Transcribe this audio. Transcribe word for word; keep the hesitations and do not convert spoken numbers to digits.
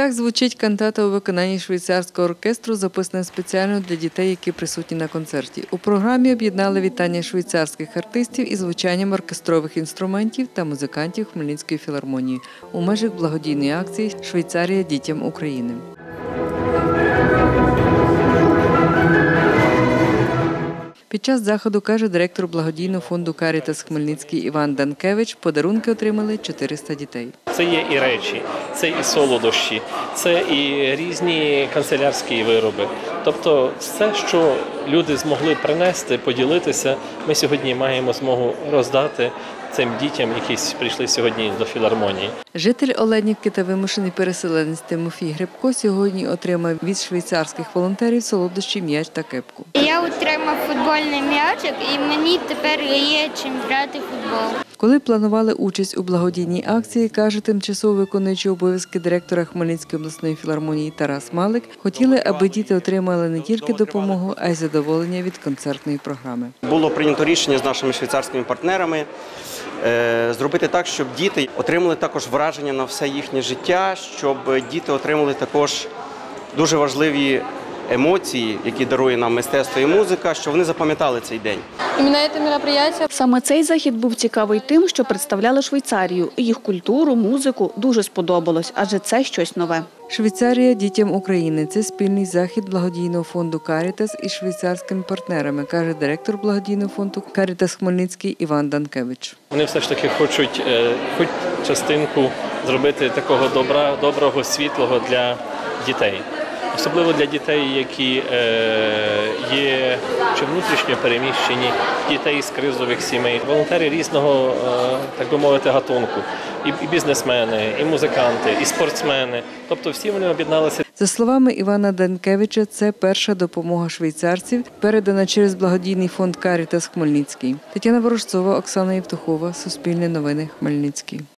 Так звучить кантата у виконанні швейцарського оркестру, записана спеціально для дітей, які присутні на концерті. У програмі об'єднали вітання швейцарських артистів із звучанням оркестрових інструментів та музикантів Хмельницької філармонії у межах благодійної акції «Швейцарія дітям України». Під час заходу, каже директор благодійного фонду «Карітас Хмельницький» Іван Данкевич, подарунки отримали чотириста дітей. Це є і речі, це і солодощі, це і різні канцелярські вироби. Тобто все, що люди змогли принести, поділитися, ми сьогодні маємо змогу роздати цим дітям, які прийшли сьогодні до філармонії. Житель Оленівки та вимушений переселенець Тимофій Грибко сьогодні отримав від швейцарських волонтерів солодощі, м'яч та кепку. Я отримав футбольний м'ячик і мені тепер є чим грати в футбол. Коли планували участь у благодійній акції, каже тимчасово виконуючий обов'язки директора Хмельницької обласної філармонії Тарас Малик, хотіли, аби діти отримали не тільки допомогу, а й задоволення від концертної програми. Було прийнято рішення з нашими швейцарськими партнерами зробити так, щоб діти отримали також враження на все їхнє життя, щоб діти отримали також дуже важливі емоції, які дарує нам мистецтво і музика, що вони запам'ятали цей день. Саме цей захід був цікавий тим, що представляли Швейцарію. Їх культуру, музику дуже сподобалось, адже це щось нове. «Швейцарія дітям України» – це спільний захід благодійного фонду «Карітас» із швейцарськими партнерами, каже директор благодійного фонду «Карітас Хмельницький» Іван Данкевич. Вони все ж таки хочуть хоч частинку зробити такого добра, доброго, світлого для дітей. Особливо для дітей, які є чи внутрішньо переміщені, дітей з кризових сімей. Волонтери різного, так би мовити, гатунку. І бізнесмени, і музиканти, і спортсмени. Тобто всі вони об'єдналися. За словами Івана Данкевича, це перша допомога швейцарців, передана через благодійний фонд «Карітас Хмельницький». Тетяна Ворожцова, Оксана Євтухова, Суспільне новини, Хмельницький.